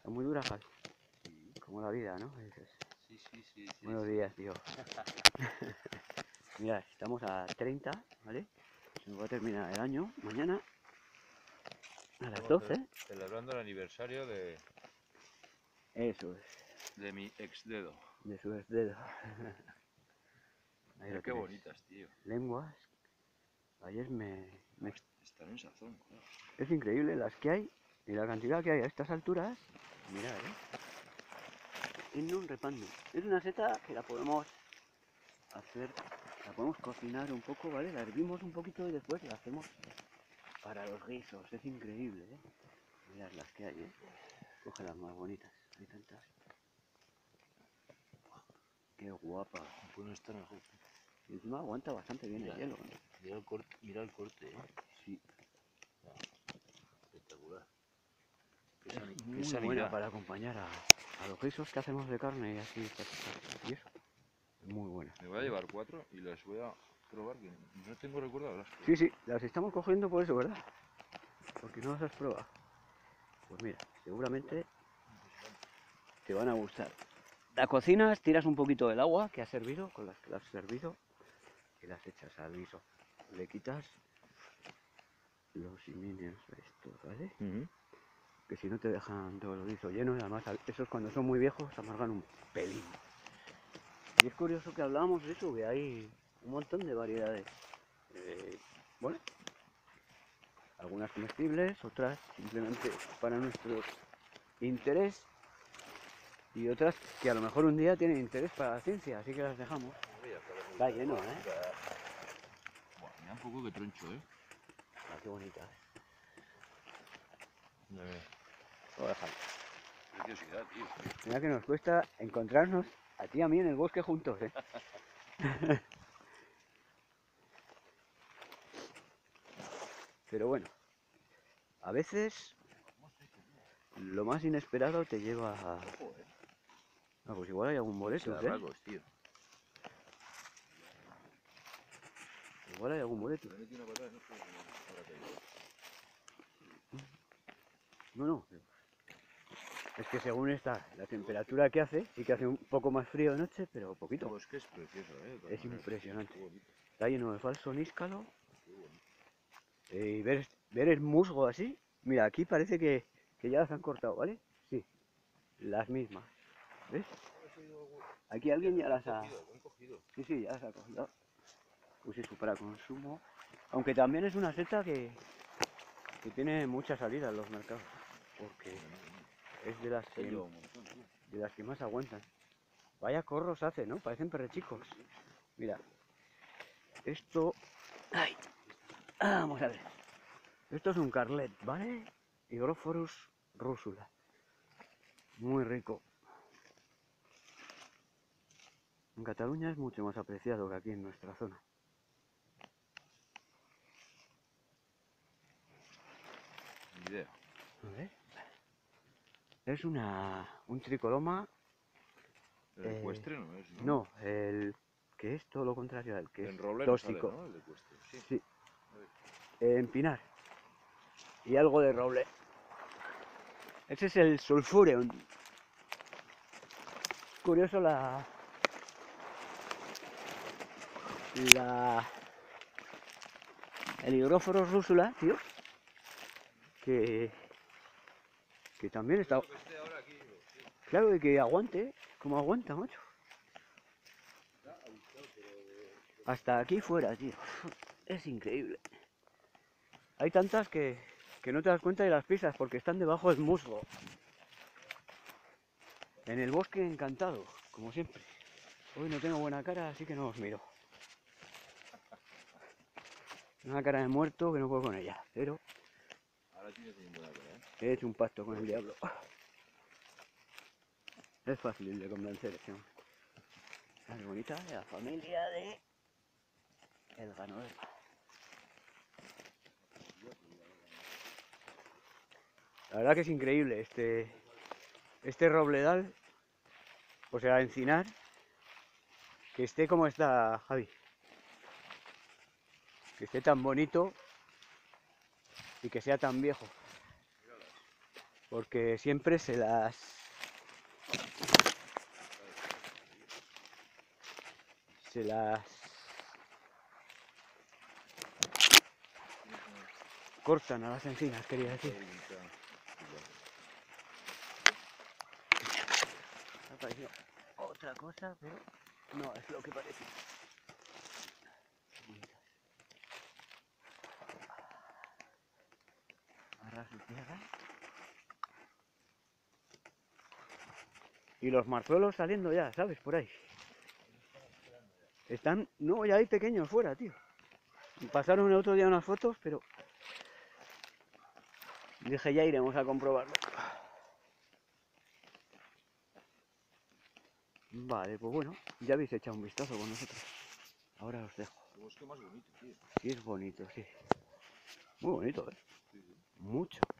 Está muy dura, Javi. Como la vida, ¿no? Sí. Buenos días, tío. Mira, estamos a 30, ¿vale? Se nos va a terminar el año mañana a las 12. Celebrando el aniversario de Eso es, mi ex dedo. de su dedo. Ahí Mira lo qué tenéis. bonitas, tío. Lenguas. Ayer me... Están en sazón. Claro. Es increíble las que hay y la cantidad que hay a estas alturas. Mirad, en un repando. Es una seta que la podemos hacer, la podemos cocinar un poco, ¿vale? La hervimos un poquito y después la hacemos para los guisos. Es increíble, ¿eh? Mirad las que hay, ¿eh? Coge las más bonitas. Hay tantas. Qué guapa. Pues no está mejor. Y encima aguanta bastante bien el hielo, ¿eh? Mira el corte, ¿eh? Sí. Espectacular. Es muy buena para acompañar a los guisos que hacemos de carne y así. Y eso. Muy buena. Me voy a llevar 4 y las voy a probar, que no tengo recuerdo de las Sí, sí, las estamos cogiendo por eso, ¿verdad? Porque no las has probado. Pues mira, seguramente te van a gustar. La cocinas, tiras un poquito del agua que has servido, con las que las has servido, y las echas al guiso. Le quitas los siminios estos, ¿vale? Que si no te dejan todo el guiso lleno, y además esos cuando son muy viejos se amargan un pelín. Y es curioso que hablábamos de eso, que hay un montón de variedades. Bueno, algunas comestibles, otras simplemente para nuestro interés, y otras que a lo mejor un día tienen interés para la ciencia, así que las dejamos. Está lleno, ¿eh? Buah, mira un poco que troncho, ¿eh? Ah, qué bonita. Lo voy a dejar. Preciosidad, tío. Mira que nos cuesta encontrarnos a ti y a mí en el bosque juntos, ¿eh? Pero bueno, a veces lo más inesperado te lleva a... Ah, pues igual hay algún boletus, ¿eh? Tío. Igual hay algún boletus. No. Es que según está la temperatura que hace, sí que hace un poco más frío de noche, pero poquito. Es que es precioso, ¿eh? Es impresionante. Está lleno de falso níscalo. Y ver el musgo así. Mira, aquí parece que ya las han cortado, ¿vale? Sí, las mismas. ¿Ves? Aquí alguien ya las ha... Sí, ya las ha cogido. Pues eso, para consumo. Aunque también es una seta que tiene mucha salida en los mercados. Porque es de las que más aguantan. Vaya corros hace, ¿no? Parecen perrechicos. Mira. Esto... ¡Ay! Vamos a ver. Esto es un carlet, ¿vale? Hygrophorus rúsula. Muy rico. En Cataluña es mucho más apreciado que aquí en nuestra zona. Ni idea. A ver. Es un tricoloma. El ecuestre no es, ¿no? No, el que es todo lo contrario al que es roble tóxico. No sale, ¿no? El ecuestre, sí. Sí. En pinar. Y algo de roble. Ese es el sulfureum. Curioso el Hygrophorus rúsula, tío, que también está... Claro, y que aguante, como aguanta, macho. Hasta aquí fuera, tío. Es increíble. Hay tantas que no te das cuenta de las pisas porque están debajo del musgo. En el bosque encantado, como siempre. Hoy no tengo buena cara, así que no os miro. Una cara de muerto que no puedo con ella, pero... Ahora tienes bien buena cara, ¿eh? He hecho un pacto con el diablo. Es fácil de convencer, ese hombre. Qué bonita la familia de... el ganadero. La verdad que es increíble este robledal, o sea, encinar, que esté como está, Javi. Que esté tan bonito y que sea tan viejo. porque siempre se las cortan a las encinas, quería decir. Me ha parecido otra cosa, pero no es lo que parece. Arras de tierra. Y los marzuelos saliendo ya, ¿sabes? Por ahí. Están, no, ya hay pequeños fuera, tío. Pasaron el otro día unas fotos, pero dije ya iremos a comprobarlo. Vale, pues bueno, ya habéis echado un vistazo con nosotros. Ahora os dejo. El bosque más bonito, tío. Sí, es bonito, sí. Muy bonito, ¿eh? Sí, sí. Mucho.